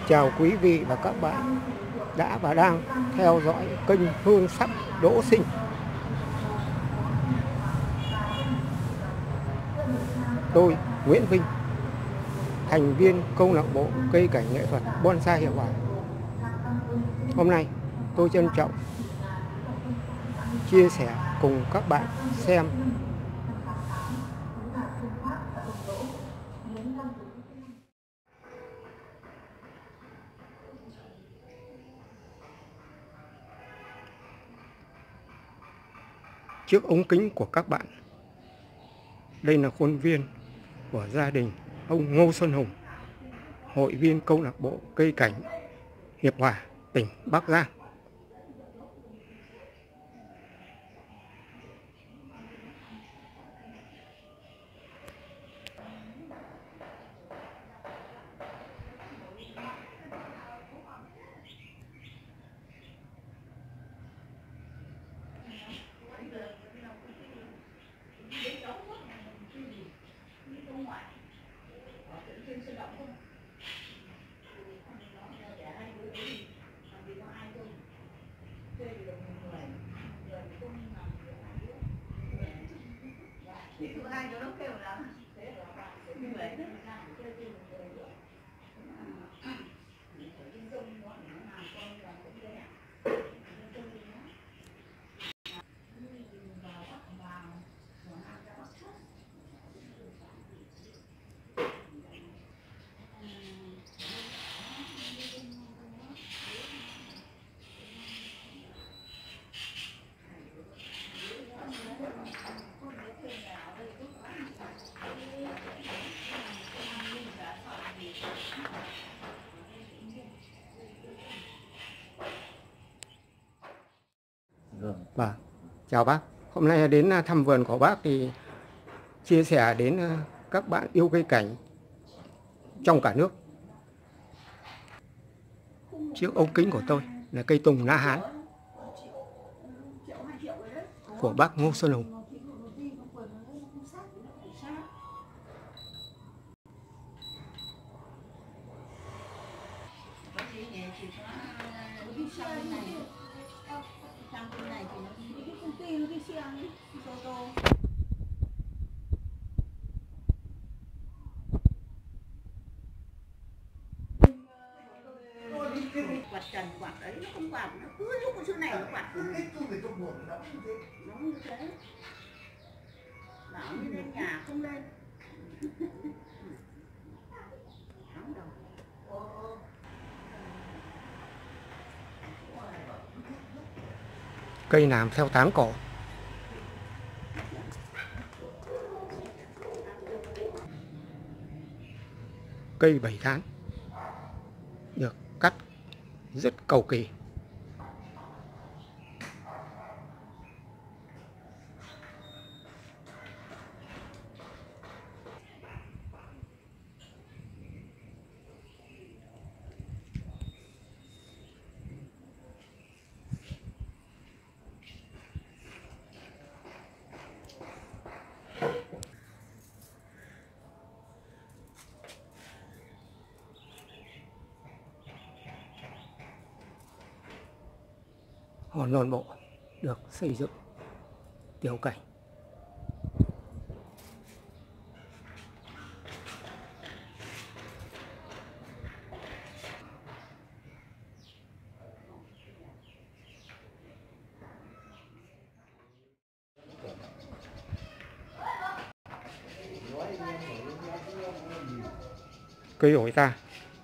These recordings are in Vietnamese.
Chào quý vị và các bạn đã và đang theo dõi kênh Hương Sắc Đỗ Sinh. Tôi Nguyễn Vinh, thành viên câu lạc bộ cây cảnh nghệ thuật bonsai Hiệu Hòa. Hôm nay tôi trân trọng chia sẻ cùng các bạn xem trước ống kính của các bạn. Đây là khuôn viên của gia đình ông Ngô Xuân Hùng, hội viên câu lạc bộ cây cảnh Hiệp Hòa, tỉnh Bắc Giang. Vâng, chào bác. Hôm nay đến thăm vườn của bác thì chia sẻ đến các bạn yêu cây cảnh trong cả nước. Trước ống kính của tôi là cây tùng La Hán của bác Ngô Xuân Hùng. Quạt trần quạt đấy nó không quạt, nó cứ lúc ở chỗ này nó quạt nó như thế, bảo như đến nhà không lên. Cây làm theo tán cỏ. Cây 7 tháng, được cắt rất cầu kỳ. Hòn non bộ được xây dựng tiểu cảnh. Cây ổi ta.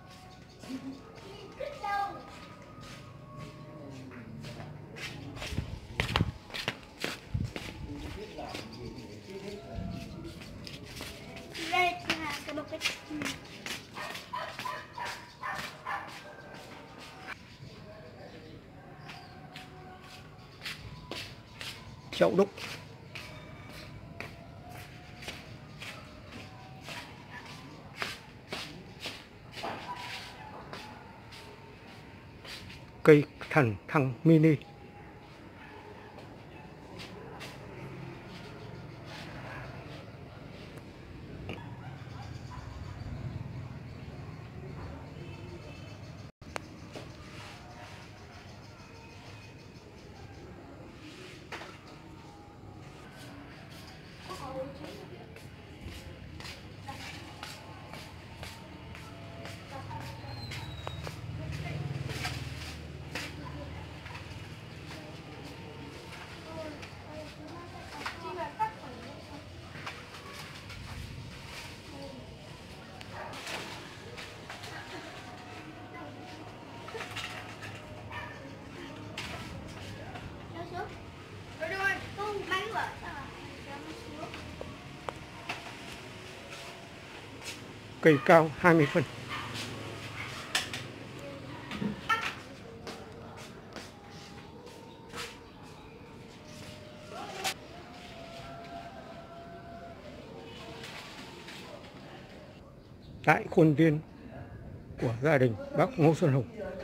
Chậu đúc. Cây thần thăng mini. Cây cao 20 phân. Tại khuôn viên của gia đình bác Ngô Xuân Hùng,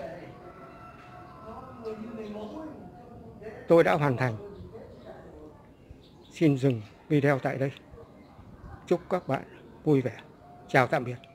tôi đã hoàn thành. Xin dừng video tại đây. Chúc các bạn vui vẻ. Chào tạm biệt.